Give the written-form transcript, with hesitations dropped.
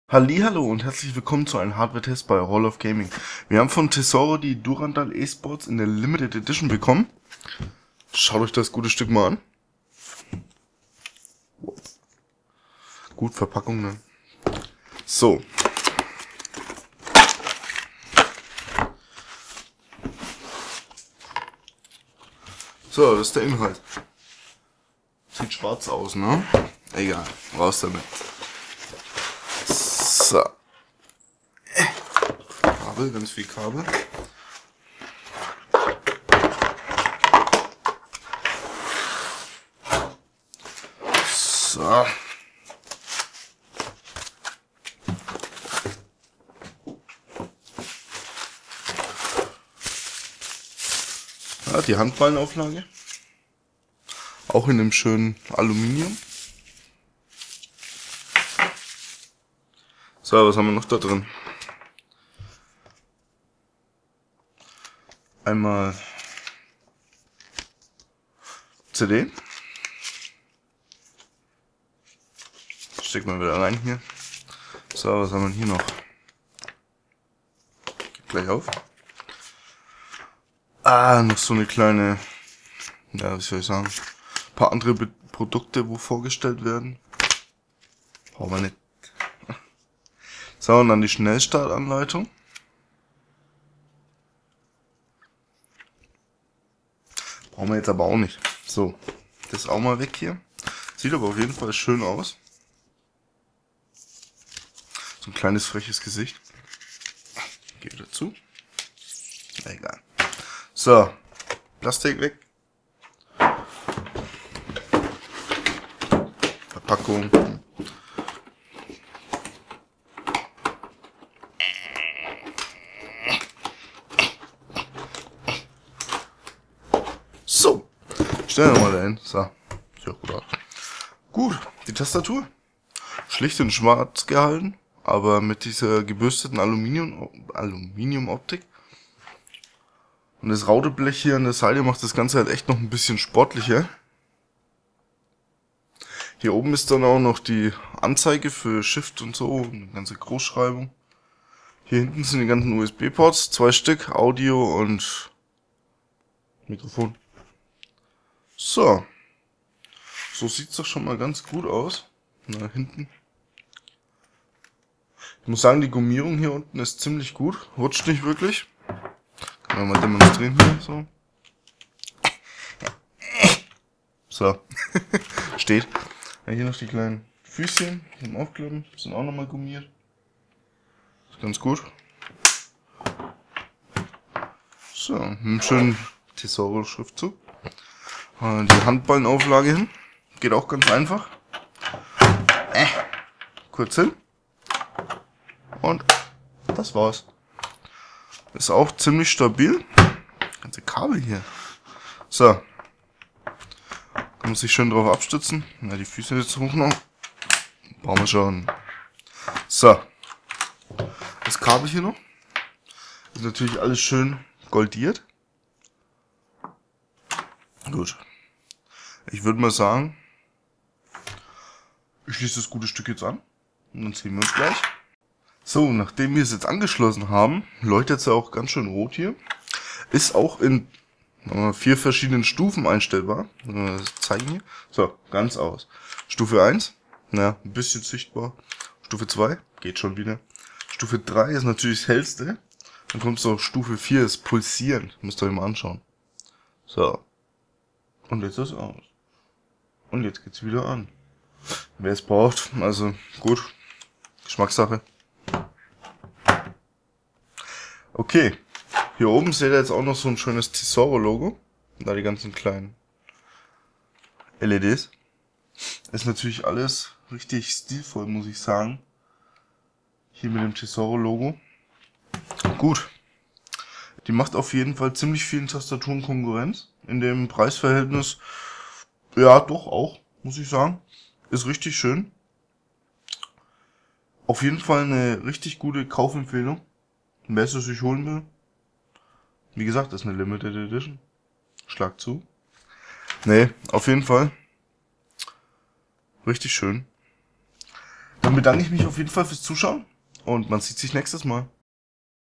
Hallihallo und herzlich willkommen zu einem Hardware-Test bei Hall of Gaming. Wir haben von Tesoro die Durandal Esports in der Limited Edition bekommen. Schaut euch das gute Stück mal an. Gut, Verpackung, ne? So. So, das ist der Inhalt. Sieht schwarz aus, ne? Egal, raus damit. So. Kabel, ganz viel Kabel. So. Ja, die Handballenauflage. Auch in einem schönen Aluminium. So, was haben wir noch da drin? Einmal CD. Stecken wir wieder rein hier. So, was haben wir hier noch? Geht gleich auf. Noch so eine kleine, ja, was soll ich sagen? Ein paar andere Produkte, wo vorgestellt werden. Brauchen wir nicht. So, und dann die Schnellstartanleitung. Brauchen wir jetzt aber auch nicht. So, das auch mal weg hier. Sieht aber auf jeden Fall schön aus. So ein kleines freches Gesicht. Geht dazu. Egal. So, Plastik weg. Verpackung. So, stellen wir mal dahin. So, sieht auch gut aus. Gut, die Tastatur. Schlicht in schwarz gehalten, aber mit dieser gebürsteten Aluminium-Optik. Und das Rauteblech hier an der Seite macht das Ganze halt echt noch ein bisschen sportlicher. Hier oben ist dann auch noch die Anzeige für Shift und so, eine ganze Großschreibung. Hier hinten sind die ganzen USB-Ports, 2 Stück, Audio und Mikrofon. So. So sieht's doch schon mal ganz gut aus. Na, hinten. Ich muss sagen, die Gummierung hier unten ist ziemlich gut. Rutscht nicht wirklich. Kann man mal demonstrieren hier, so. So. Steht. Ja, hier noch die kleinen Füßchen zum Aufklappen. Sind auch nochmal gummiert. Ist ganz gut. So, einen schönen Tesoro-Schriftzug. Die Handballenauflage hin. Geht auch ganz einfach. Kurz hin. Und das war's. Ist auch ziemlich stabil. Ganze Kabel hier. So. Kann man sich schön drauf abstützen. Na, die Füße jetzt hoch noch. Brauchen wir schon. So. Das Kabel hier noch. Ist natürlich alles schön goldiert. Gut. Ich würde mal sagen, ich schließe das gute Stück jetzt an. Und dann sehen wir uns gleich. So, nachdem wir es jetzt angeschlossen haben, leuchtet es ja auch ganz schön rot hier. Ist auch in 4 verschiedenen Stufen einstellbar. Das zeigen hier. So, ganz aus. Stufe 1, na, ein bisschen sichtbar. Stufe 2, geht schon wieder. Stufe 3 ist natürlich das hellste. Dann kommt so Stufe 4, ist pulsierend. Müsst ihr euch mal anschauen. So. Und jetzt ist es aus. Und jetzt geht's wieder an. Wer es braucht, also gut. Geschmackssache. Okay. Hier oben seht ihr jetzt auch noch so ein schönes Tesoro-Logo. Da die ganzen kleinen LEDs. Ist natürlich alles richtig stilvoll, muss ich sagen. Hier mit dem Tesoro-Logo. Gut. Die macht auf jeden Fall ziemlich vielen Tastaturen Konkurrenz. In dem Preisverhältnis, ja doch auch, muss ich sagen. Ist richtig schön. Auf jeden Fall eine richtig gute Kaufempfehlung. Wer es sich holen will. Wie gesagt, das ist eine Limited Edition. Schlag zu. Nee, auf jeden Fall. Richtig schön. Dann bedanke ich mich auf jeden Fall fürs Zuschauen und man sieht sich nächstes Mal.